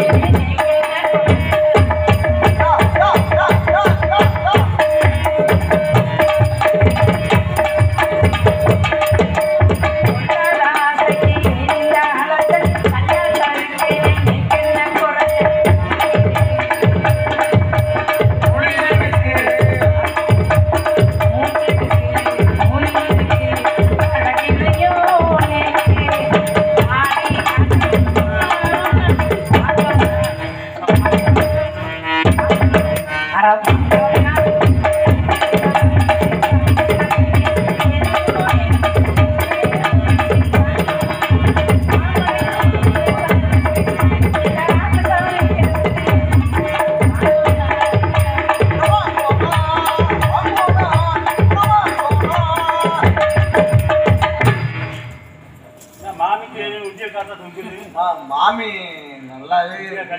மாமி நல்லாவே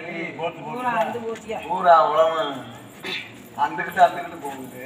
பூரா உழவு அந்துக்கிட்டு போகுது.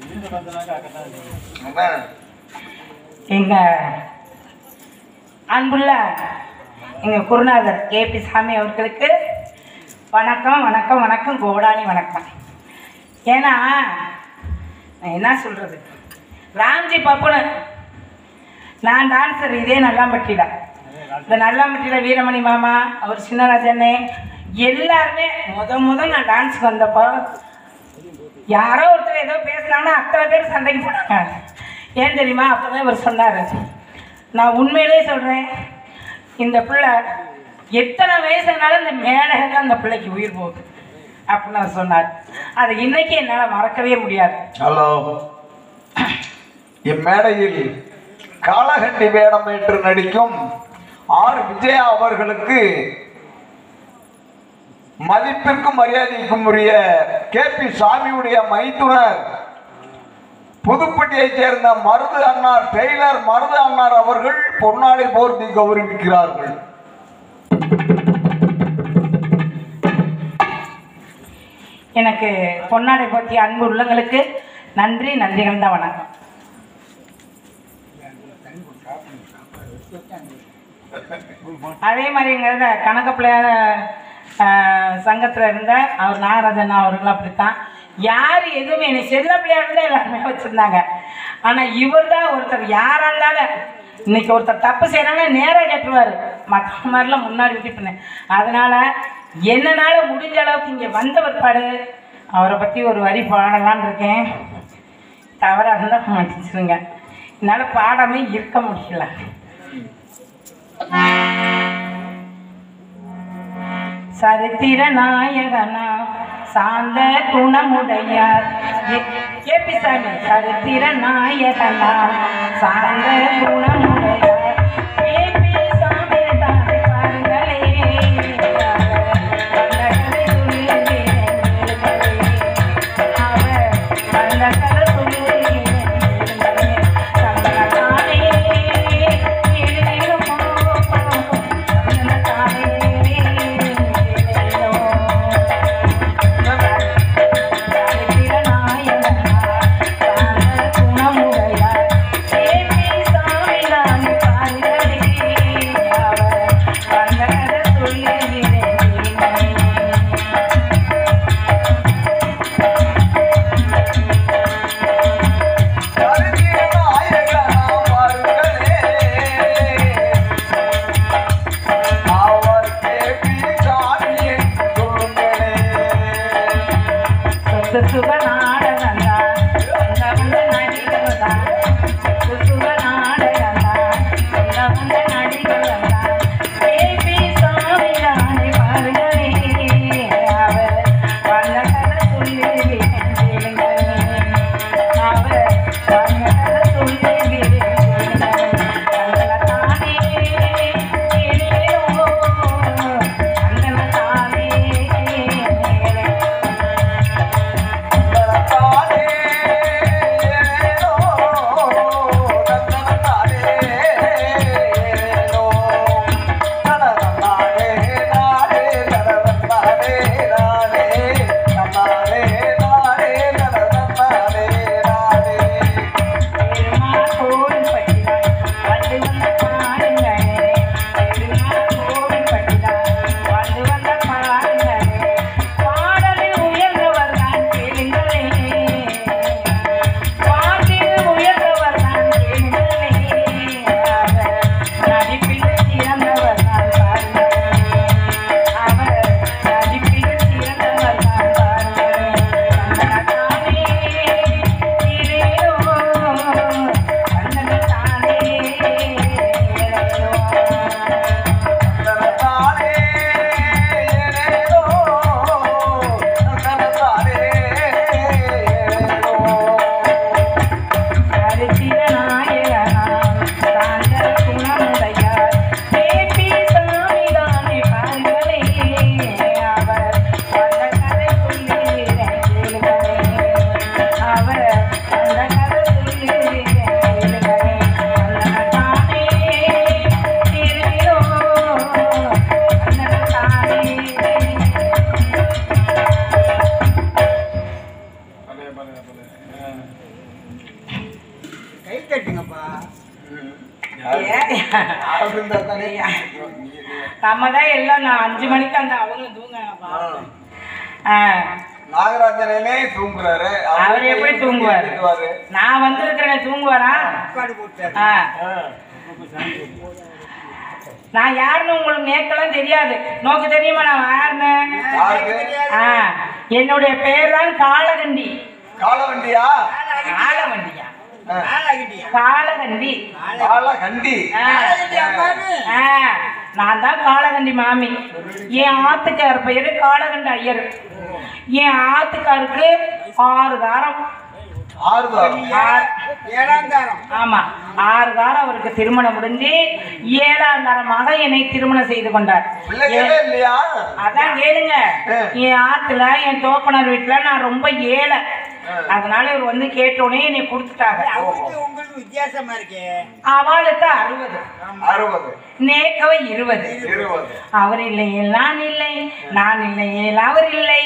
எங்க அன்புள்ள எங்க குருநாதர் கேபி சாமி அவர்களுக்கு வணக்கம் வணக்கம் வணக்கம் கோடானி வணக்கம். ஏன்னா என்ன சொல்றது, ராம்ஜி பப்புனு நான் டான்ஸர் இதே நல்லாம்பட்டியில், இந்த நல்லாம்பட்டியில் வீரமணி மாமா, அவர் சின்னராஜண்ணே எல்லாருமே முதல் நான் டான்ஸுக்கு வந்தப்போ யாரோ ஒருத்தர் ஏதோ பேசுனாங்கன்னா அத்தனை பேர் சண்டைக்கு போனாங்க. ஏன் தெரியுமா? அப்போ தான் இவர் சொன்னார், நான் உண்மையிலே சொல்கிறேன், இந்த பிள்ளை எத்தனை வயசுனாலும் இந்த மேடையில் அந்த பிள்ளைக்கு உயிர் போகுது அப்படின்னு அவர் சொன்னார். அது இன்னைக்கு என்னால் மறக்கவே முடியாது. ஹலோ, இம்மேடையில் காலகண்டி வேடம் ஏற்று நடிக்கும் ஆர் விஜயா அவர்களுக்கு மதிப்பிற்கும் மரியாதைக்கும் உரிய கேபி சாமியுடைய மைத்துனர் புதுப்பட்டியைச் சேர்ந்த மருது அண்ணார் டெய்லர் மருது அண்ணார் அவர்கள் பொன்னாடை போர்த்தி கௌரவிக்கிறார்கள். எனக்கு பொன்னாடை போர்த்தி அன்பு உள்ளங்களுக்கு நன்றி, நன்றிகள் தான், வணக்கம். அதே மாதிரி எங்கள் கணக்கப்பிள்ளையார சங்கத்தில் இருந்த அவர் நாகராஜன் அவர்களும் அப்படித்தான். யார் எதுவுமே என்னை செல்ல பிள்ளையார் தான் எல்லாருமே வச்சுருந்தாங்க. ஆனால் இவர் தான் ஒருத்தர், யாராக இருந்தாலும் இன்னைக்கு ஒருத்தர் தப்பு செய்கிறாங்கன்னா நேராக கேட்டுருவார், மற்ற மாதிரிலாம் முன்னாடி விட்டு பண்ணேன். அதனால் என்னன்னால முடிஞ்ச அளவுக்கு இங்கே வந்த பிற்பாடு அவரை பற்றி ஒரு வரி பாடலான்னு இருக்கேன். தவறாக இருந்தால் மன்னிச்சிருங்க, என்னால் பாடாமே இருக்க முடியல. சரித்திர நாயகனா சாந்த குணமுடையார் கேபி சாமி, சரித்திர நாயகனா சாந்த குணமுடையார் கேபி சாமி தான் பாருங்களே, அவர் அந்த கதை அப்படின்றா தானே. நம்ம தான் எல்லாம் நான் 5 மணிக்கு அந்த அவங்களும் தூங்க. நாகராஜனே தூங்குறாரு. அவர் எப்படி தூங்குவாரு? நான் வந்திருக்கிறேன் தூங்குவாரா? நான் யாருன்னு உங்களுக்கு நேக்கெல்லாம் தெரியாது. நோக்கு தெரியுமா நான் யாருன்னு? என்னுடைய பேர் தான் காளகண்டி. காளவண்டியா? காளவண்டியா? காளகண்டி. காளகண்டி. நான் தான் காளகண்டி மாமி. என் ஆத்துக்கார் பெயரு காளகண்டி ஐயர். என் ஆத்துக்காருக்கு 6 தாரம். 6 தாரம்? 7ஆம் தாரம். ஆமா, 6 தாரம் அவருக்கு திருமணம் முடிஞ்சு 7ஆம் தாரமாக என்னை திருமணம் செய்து கொண்டார். இல்லையா? அதான் கேளுங்க. என் ஆத்துல என் தோப்பனார் வீட்டுல நான் ரொம்ப ஏழை. அதனால இவர் வந்து கேட்டோடனே என்னை கொடுத்துட்டாங்க. உங்களுக்கு வித்தியாசமா இருக்கு. அவளுக்கு 60. 60. நேக்கவை 20. அவர் இல்லை, நான் இல்லை, நான் இல்லை, அவர் இல்லை.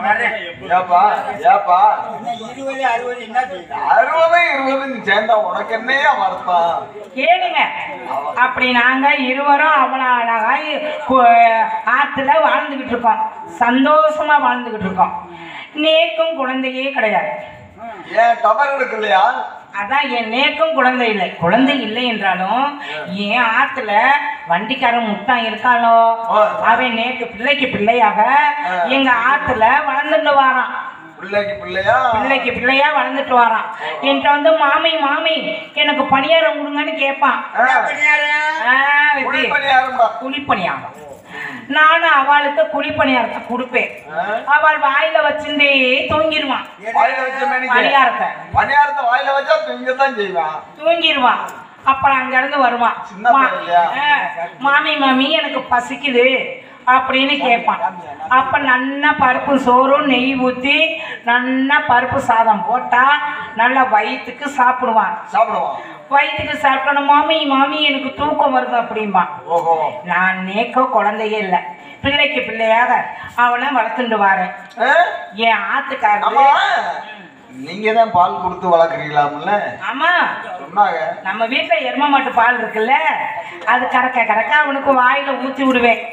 60 சேர்ந்தா உனக்கு என்னையா வருத்தம்? கேளுங்க. அப்படி நாங்க இருவரும் அவளாக ஆத்துல வாழ்ந்துகிட்டு இருக்கோம். சந்தோஷமா வாழ்ந்துகிட்டு இருக்கோம். நேக்கும் குழந்தையே கிடையாது. ஏன் தவறு இருக்கு இல்லையா? அதான் என் நேக்கும் குழந்தை இல்லை. குழந்தை இல்லை என்றாலும் என் ஆத்துல வண்டிக்காரன் முட்டான் இருக்காளோ அவன் நேக்கு பிள்ளைக்கு பிள்ளையாக எங்க ஆத்துல வளர்ந்துட்டு வாரான். பிள்ளைக்கு பிள்ளையா வளர்ந்துட்டு வரான். என்கிட்ட வந்து மாமி மாமி எனக்கு பணியாரம் கொடுங்கன்னு கேட்பான். குழிப்பணியாரம். நானும் அவளுக்கு குழிப்பணியாரத்தை கொடுப்பேன். அவள் வாயில வச்சுட்டே தூங்கிடுவான். பணியாரத்தை வாயில வச்சா தூங்கிடுவான். அப்புறம் அங்க இருந்து வருவான். மாமி மாமி எனக்கு பசிக்குது அப்படின்னு கேட்பான். அப்ப நல்லா பருப்பு சோறும் நெய் ஊற்றி நல்லா பருப்பு சாதம் போட்டா நல்லா வயிற்றுக்கு சாப்பிடுவான். வயிற்றுக்கு சாப்பிடணும். மாமி மாமி எனக்கு தூக்கம் வருது அப்படின்பா. நான் நேக்க குழந்தையே இல்லை, பிள்ளைக்கு பிள்ளையாக அவனை வளர்த்துட்டு வாரேன். என் ஆத்துக்காரங்க நீங்க தான் பால் கொடுத்து வளர்க்குறீங்களாம்ல? ஆமா, சொன்னாங்க. நம்ம வீட்டுல எரும மாட்டு பால் இருக்குல்ல, அது கறக்க கறக்க அவனுக்கு வாயில ஊத்தி விடுவேன்.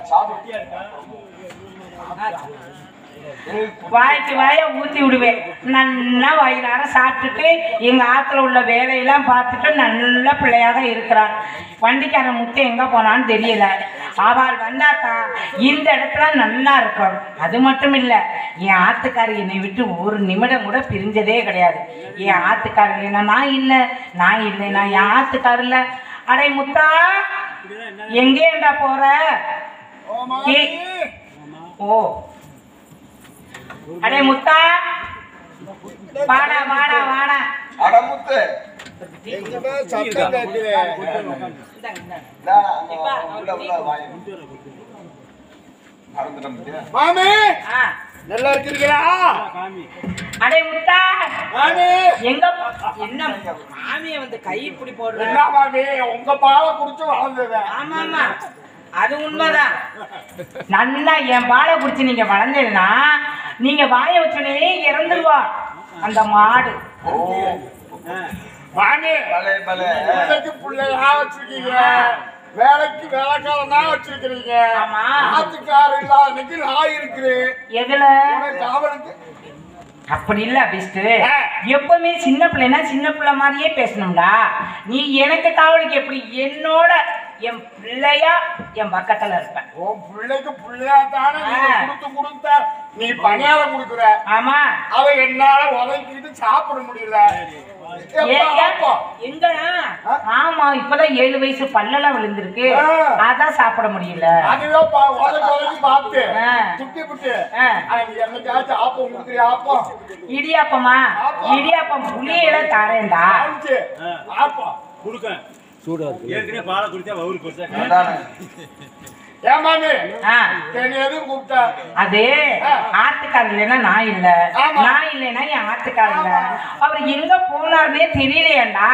வாய்க்கு வாய ஊத்தி விடுவேன். நல்லா வயிறார சாப்பிட்டுட்டு எங்க ஆத்துல உள்ள வேலையெல்லாம் பார்த்துட்டு நல்ல பிள்ளையாக இருக்கிறான். வண்டிக்காரன் முத்து எங்க போனான்னு தெரியல. அவள் வந்தாக்கா இந்த இடத்துல நல்லா இருக்கும். அது மட்டும் இல்ல, என் ஆத்துக்காரி என்னை விட்டு ஒரு நிமிடம் கூட பிரிஞ்சதே கிடையாது. என் ஆத்துக்காரி இல்லைன்னா நான் இல்லை, நான் இல்லைன்னா என் ஆத்துக்காரு இல்லை. அடை முத்தா எங்கேண்டா போற? ஓ அடே முத்தா, வாடா வாடா வாடா. அடமுத்து மாமி நல்லா இருக்கிறீங்களா? அடே முத்தா எங்க என்ன மாமிய வந்து கை இப்படி போடுற? மாமி உங்க பாலை குடிச்சு வளர்ந்தது. ஆமா ஆமா, அது உண்மைதான். நல்லா என் பாலை குடிச்சு நீங்க வளர்ந்தீங்கன்னா நீங்க வாய வச்சுனே இறந்துருவா அந்த மாடு. மாமி பிள்ளையா வச்சிருக்கீங்க, வேலைக்கு வேலைக்காரன் தான் வச்சிருக்கிறீங்க. ஆத்துக்காரர் இல்லாதன்னைக்கு நான் இருக்கிறேன். எதுல காவலுக்கு அப்படி இல்ல பிஸ்ட். எப்பவுமே சின்ன பிள்ளைனா சின்ன பிள்ளை மாதிரியே பேசணும்டா. நீ எனக்கு காவலுக்கு எப்படி? என்னோட என் பிள்ளையா என் பக்கத்துல இருப்பேன். உன் பிள்ளைக்கு பிள்ளையா தானே கொடுத்து கொடுத்த நீ பணியாரம் கொடுக்குற. ஆமா, அவ என்னால உதவிக்கிட்டு சாப்பிட முடியல. எங்கடா? ஆமா, இப்பதான் 7 வயசு, பல்லெல்லாம் விழுந்திருக்கு, அதான் சாப்பிட முடியல. இடியாப்பமா? இடியாப்பம் புளியில தரேன்டா. அது ஆத்துக்காரர் இல்லைன்னா நான் இல்ல, நான் இல்லைன்னா என் ஆத்துக்காரர் இல்ல. அவர் எங்க போனார்னே தெரியலையாண்டா.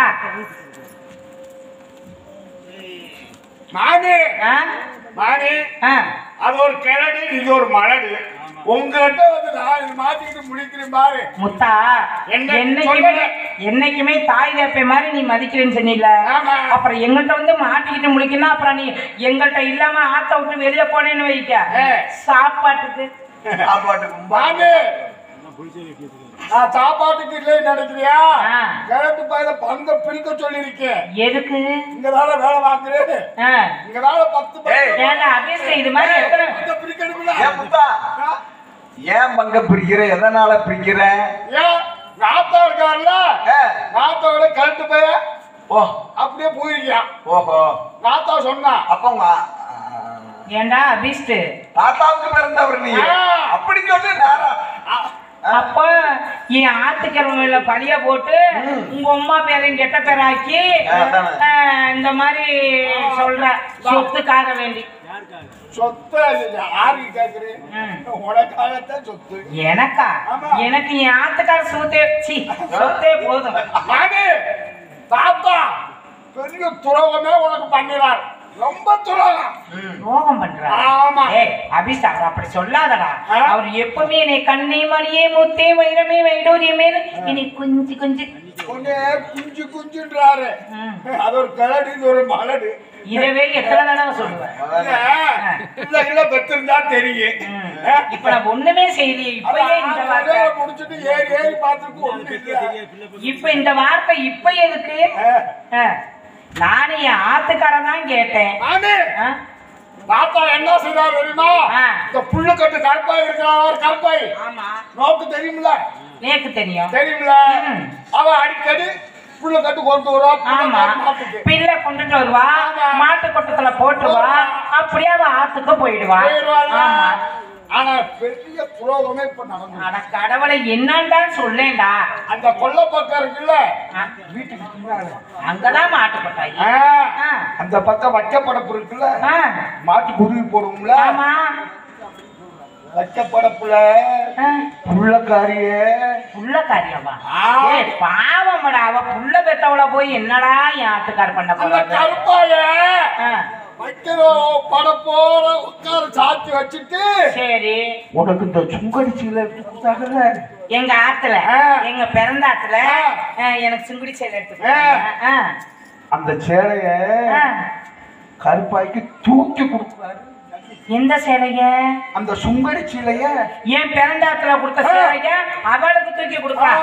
மாமி மாமி அது ஒரு கிழடு, இது ஒரு மலடு. உங்ககிட்ட வந்து நான் இது மாத்திக்கிட்டு முடிக்கிறேன் பாரு. முத்தா என்ன என்னைக்குமே தாய் தப்பை மாதிரி நீ மதிக்கிறேன்னு சொன்னீல. ஆமா. அப்புறம் எங்கள்கிட்ட வந்து மாட்டிக்கிட்டு முடிக்கணும். அப்புறம் நீ எங்கள்கிட்ட இல்லாம ஆத்த விட்டு வெளியே போனேன்னு வைக்க சாப்பாட்டுக்கு மாமி நான் சாப்பாட்டுக்கு இல்லை நினைக்கிறியா? கிழட்டு பையில பங்க பிரிக்க சொல்லியிருக்கேன். எதுக்கு இங்கதால வேலை வாங்குறேன். இங்கதால 10 இது மாதிரி பிரிக்கணும்ல. ஏன் பங்க பிரிக்கிற? எதனால பிரிக்கிற? ஏன் நாத்தா இருக்காருல்ல, நாத்தாவோட கிழட்டு பைய அப்படியே போயிருக்கான். ஓஹோ, நாத்தா சொன்னா அப்ப ஏண்டா அபிஷ்டு தாத்தாவுக்கு பிறந்தவர் நீ அப்படி சொல்லு. அப்ப என் ஆத்துக்கிறவங்கள பழிய போட்டு உங்க அம்மா பேரையும் கெட்ட பேராக்கி இந்த மாதிரி சொல்ற சொத்துக்காக வேண்டி. சொத்து யாருக்கு கேக்குறேன்? உனக்காகத்தான் சொத்து. எனக்கா? எனக்கு என் ஆத்துக்கார சொத்தே போதும். தாத்தா பெரிய துரோகமே உனக்கு பண்ணினார். ரொம்ப துரோகம் பண்றாரு. ஆமா அபிஷா அப்படி சொல்லாதடா. அவர் எப்பவுமே என்னை கண்ணே மணியே முத்தே வைரமே வைடூரியமே என்னை குஞ்சு குஞ்சு குஞ்சு குஞ்சுன்றாரு. அது ஒரு கலடு, இது ஒரு மலடு. இதவே எத்தனை தடவை சொல்லுவேன். பெற்றிருந்தா தெரியும். இப்ப நான் ஒண்ணுமே செய்யலையே. இப்பயே இந்த வார்த்தை முடிச்சுட்டு ஏறி பார்த்துட்டு இப்ப இந்த வார்த்தை இப்ப எதுக்கு? நானே என் ஆத்துக்காரன் தான் கேட்டேன். தாத்தா என்ன செய்தார் தெரியுமா? இந்த புல்லு கட்டு கருப்பாய் இருக்கிறார். கருப்பாய் நோக்கு தெரியுமில்ல? நேக்கு தெரியும். தெரியுமில்ல? அவ அடிக்கடி புல்ல கட்டு கொண்டு வருவா. ஆமா, பிள்ளை கொண்டுட்டு வருவா, மாட்டு கொட்டத்துல போட்டுருவா, அப்படியே அவ ஆத்துக்கு போயிடுவா. ஆனா பெரிய துரோகமே இப்ப நடந்து. அட கடவுளை என்னன்னு சொல்லேன்டா. அந்த கொல்லை பக்கம் இருக்குல்ல, வீட்டுக்கு அங்கதான் மாட்டு கொட்டாய். அந்த பக்கம் வைக்கப்படப்பு இருக்குல்ல, மாட்டு குருவி போடுவோம்ல. ஆமா, வைக்கப்படப்புல புள்ளக்காரியவா பாவம்டா. அவ புள்ள பெத்தவள போய் என்னடா என் ஆத்துக்கார் பண்ண போறாங்க? கருப்பாய படப்போட உட்கார சாத்தி வச்சுட்டு, சரி உனக்கு இந்த சுங்கடிச்சியில எடுத்து கொடுத்தாங்கல்ல எங்க ஆத்துல, எங்க பிறந்த ஆத்துல எனக்கு சுங்குடி சேலை எடுத்து அந்த சேலைய கருப்பாய்க்கு தூக்கி கொடுத்தாரு. எந்த சேலைய? அந்த சுங்கடி சீலைய என் பிறந்தாத்துல கொடுத்த சேலைய அவளுக்கு தூக்கி கொடுக்கலாம்.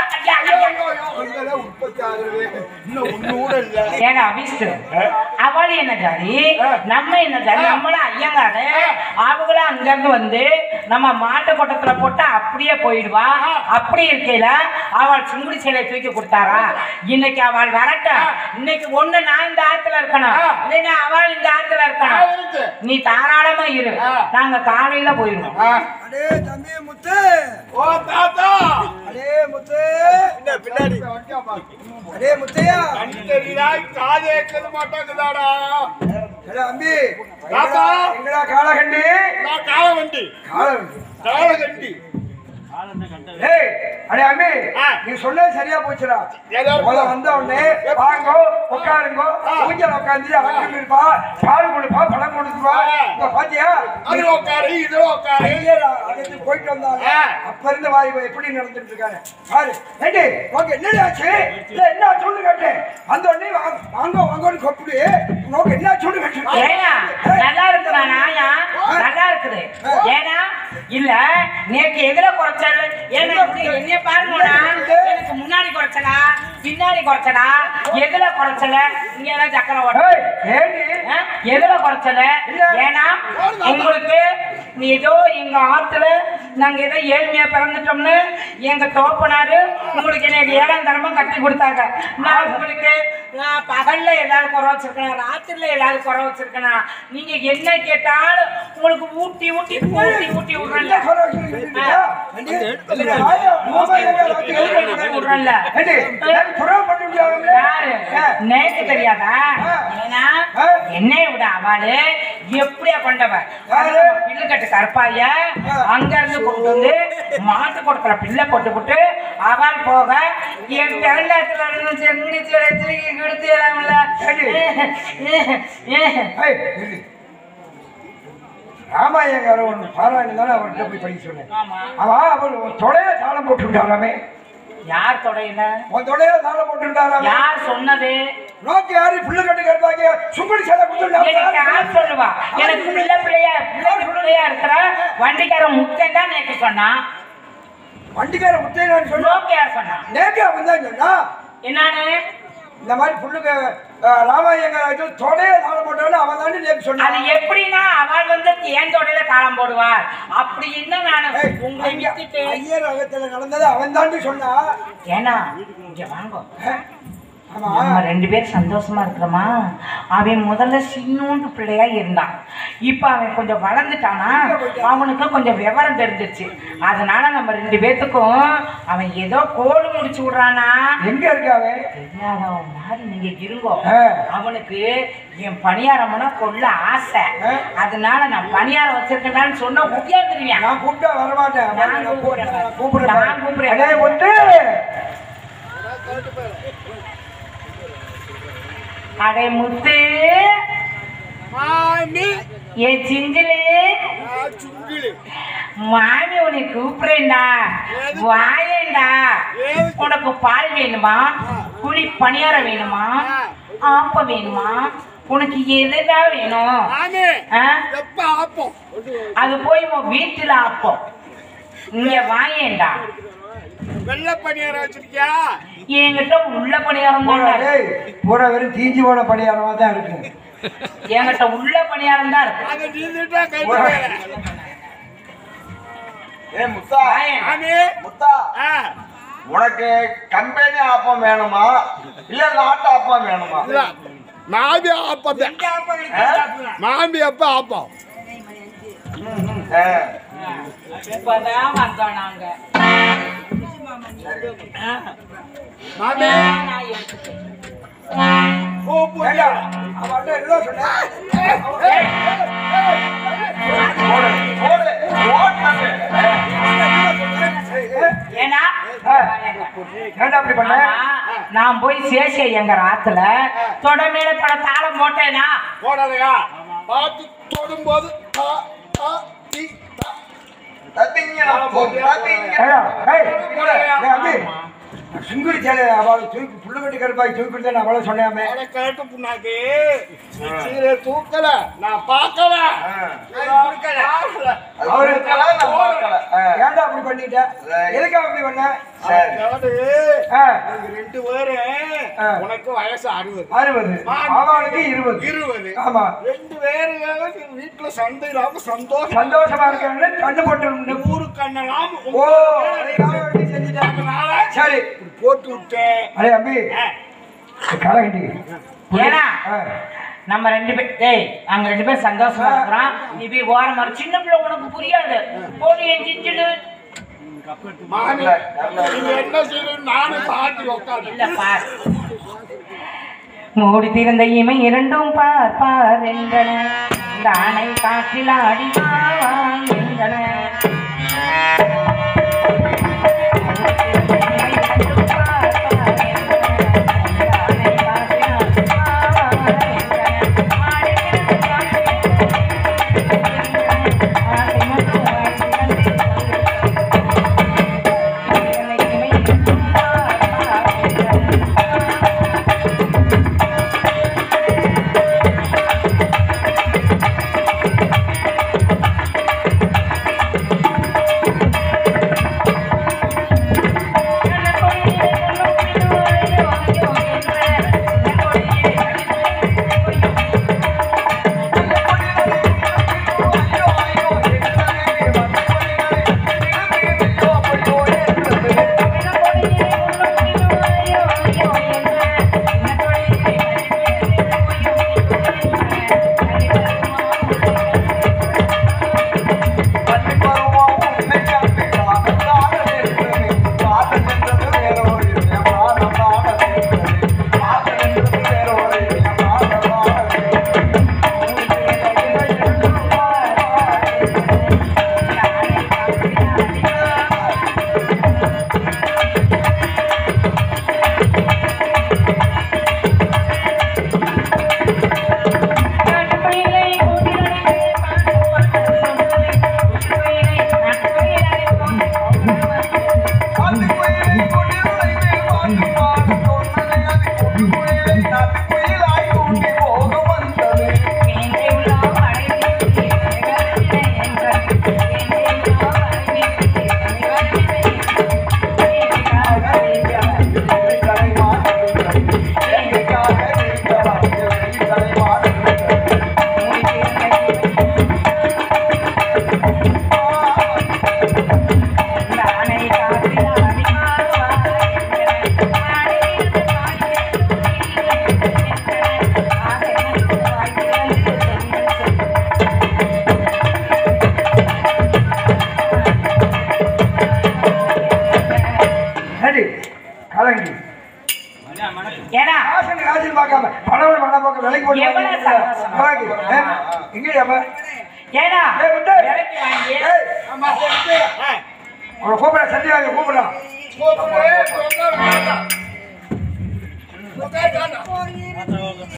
உற்பத்தி ஆகுது இன்னும் ஒண்ணு கூட இல்ல. ஏன்னா அபிஷ்டு அவள் என்ன ஜாதி, நம்ம என்ன ஜாதி? நம்மளும் ஐயங்காரு. அவங்களும் அங்க இருந்து வந்து நம்ம மாட்டு கொட்டத்துல போட்டு அப்படியே போயிடுவா. அப்படி இருக்கையில அவள் சுங்குடி சேலையை தூக்கி கொடுத்தாரா? இன்னைக்கு அவள் வரட்ட. இன்னைக்கு ஒண்ணு நான் இந்த ஆத்துல இருக்கணும், இல்லைன்னா அவள் இந்த ஆத்துல இருக்கணும். நீ தாராளமா இரு, நாங்க காலையில போயிருவோம். அடே தம்பி முத்து, ஓ தாத்தா, அடே முத்து, பின்னாடி அடே முத்தையா, கண்ணு தெரியறாய், காது கேட்க மாட்டேங்குதாடா. அடே அம்பி, தாத்தா எங்கடா காளகண்டி? நான் காளகண்டி. காளகண்டி. ஏய் அடே அம்பி, நீ சொன்னது சரியா போச்சுடா. போல வந்த உடனே வாங்கோ உட்காருங்கோ, ஊஞ்சல் உட்காந்து அழகு இருப்பா, பால் கொடுப்பா, பழம் கொடுப்பா. பாத்தியா, அது உட்காரு, இது உட்காரு. அதுக்கு போயிட்டு வந்தாங்க. அப்ப இருந்து வாய் எப்படி நடந்துட்டு இருக்காரு பாரு. ஏண்டி உனக்கு என்னடி ஆச்சு? இல்ல என்ன ஆச்சுன்னு கேட்டேன். அந்த உடனே வாங்கோ வாங்கோன்னு கூப்பிடு. உனக்கு என்ன ஆச்சுன்னு கேட்டேன். நல்லா இருக்குதா நாயா? நல்லா இருக்குது. ஏன்னா இல்ல நேற்று எதுல குறைச்சல்? ஏன்னா என்னைய பாருங்கடா, எனக்கு முன்னாடி குறைச்சலா பின்னாடி குறைச்சலா? எதுல குறைச்சல? இங்க ஏதாவது சக்கரை ஓட்ட எதுல குறைச்சல? ஏன்னா உங்களுக்கு நீ ஏதோ எங்க ஆத்துல நாங்க ஏதோ ஏழ்மையா பிறந்துட்டோம்னு எங்க தோப்பனாரு உங்களுக்கு எனக்கு 7ஆம் தரமா கட்டி கொடுத்தாங்க. நான் உங்களுக்கு பகல்ல ஏதாவது குறை வச்சிருக்கேன், ராத்திரில ஏதாவது குறை வச்சிருக்கேன். நீங்க என்ன கேட்டாலும் உங்களுக்கு ஊட்டி ஊட்டி ஊட்டி ஊட்டி விடுறேன்ல. நேக்கு தெரியாதா? ஏன்னா என்னைய விட அவளு எப்படியா கொண்டவ? பில்லு கட்டு கருப்பாய அங்க இருந்து கொண்டு வந்து மாட்டு கொடுக்குற பிள்ளை போட்டு விட்டு அவள் போக என் பிறந்தாத்துல எடுத்து ராமாயணக்கார ஒன்று பாராயணம் தானே அவர்கிட்ட போய் படிக்க சொன்னேன். ஆமா. அவன் அவர் தொடையில தாளம் போட்டுட்டாராமே. யார் தொடையில? உன் தொடையில தாளம் போட்டுட்டாராமே. யார் சொன்னது? நோக்கி யாரு புல்லு கட்டு கருப்பாங்க சுங்குடி சேலை எனக்கு யார் சொல்லுவா? எனக்கு பிள்ளையா இருக்கிற வண்டிக்கார முத்தன் தான் நேற்று சொன்னான். வண்டிக்கார முத்தையன் சொன்னா யார் சொன்னா? நேற்று அவன் தான் சொன்னா. என்னன்னு இந்த மாதிரி புல்லுக்கு ராமாயணக்கார தொடையில தாளம் போட்டாலும் அவன் தாண்டி நேற்று சொன்னான். அது எப்படின்னா அவள் வந்து என் தொடையில தாளம் போடுவார் அப்படி என்ன நான் உங்களை விட்டுட்டு ஐயர் அகத்துல நடந்தது அவன் தாண்டி சொன்னா. ஏன்னா இங்க வாங்க. ஆமா நம்ம 2 பேரும் சந்தோஷமா இருக்கிறோமா? அவன் முதல்ல சின்னூண்டு பிள்ளையா இருந்தான். இப்ப அவன் கொஞ்சம் வளர்ந்துட்டானா, அவனுக்கு கொஞ்சம் விவரம் தெரிஞ்சிருச்சு. அதனால நம்ம 2 பேத்துக்கும் அவன் ஏதோ கோடு முடிச்சு விடுறானா. எங்க இருக்கு அவன்? தெரியாதவன் மாதிரி நீங்க இருங்கோ. அவனுக்கு என் பணியாரம்னா கொள்ள ஆசை. அதனால நான் பணியாரம் வச்சிருக்கேன்னு சொன்னா உட்காந்துருவேன். நான் கூப்பிட்டா வரமாட்டேன். நான் கூப்பிடுறேன். அதே ஒன்று அடே முத்து ஏ சிஞ்சிலே மாமி உன்னை கூப்பிடுறேன்டா, வாயேண்டா. உனக்கு பால் வேணுமா, குழி பணியாரம் வேணுமா, ஆப்ப வேணுமா, உனக்கு எதுதான் வேணும்? அது போய் உன் வீட்டுல ஆப்போம். இங்க வாயேண்டா. வெள்ள பணியாரம் வச்சிருக்கியா? என்கிட்ட உள்ள பணியாரம் தான் பூரா வெறும் தீஞ்சு போன பணியாரமா தான் இருக்கு. என்கிட்ட உள்ள பணியாரம் தான் இருக்கு. அதை நீந்துட்டா கை முத்தா முத்தா உனக்கு கம்பெனி ஆப்பம் வேணுமா இல்ல நாட்டு ஆப்பம் வேணுமா? மாமி ஆப்பம். மாமி அப்ப ஆப்பம். இப்பதான் வந்தோம் நாங்க. மாமி ஏன்னா அப்படி பண்ண நான் போய் சேஷ எங்க ஆத்துல தொட மேல தொட தாளம் போட்டேனா போடலையா? பார்த்து தொடும்போது சுங்குடி சேலை அவள் தூக்கி புல்லு கட்டி கருப்பாய் தூக்கிட்டு நான் அவளை சொன்னாமே. கேட்டு புண்ணாக்கு தூக்கல, நான் பார்க்கல. ஏன்டா அப்படி பண்ணிட்ட? எதுக்காக அப்படி பண்ண? 2 பேரும் உனக்கு வயசு 60, அவனுக்கு 20. ஆமா 2 பேரும் வீட்டுல சண்டை இல்லாம சந்தோஷமா இருக்க கண்ணு போட்டு ஊரு கண்ணெல்லாம் செஞ்சுட்டாங்க. சரி போட்டு விட்டேன். அரே அம்பி கலகட்டி. ஏன்னா நம்ம 2 பேர் அங்க 2 பேர் சந்தோஷமா இருக்கிறோம். நீ போய் ஓரம் வர சின்ன பிள்ளை உனக்கு புரியாது. போடி எஞ்சிட்டு என்ன செய்யணும்? நானும் பாட்டி உட்காந்து இல்ல பார். மூடி திறந்த இமை 2ம் பார் பார் என்றன, இந்த ஆணை காற்றில் ஆடிவா என்றன. பரங்கி ஏன்னா காசு பார்க்காம பணம் மன பார்க்க விலைக்கு போட்டு எவ்வளவு சந்தோஷம். இங்கேயா ஏன்னா ஏய், முத்து. விலைக்கு வாங்கி ஆமா உங்களை கூப்பிட சந்தியாவை கூப்பிடலாம் உட்காரு, உட்காரு.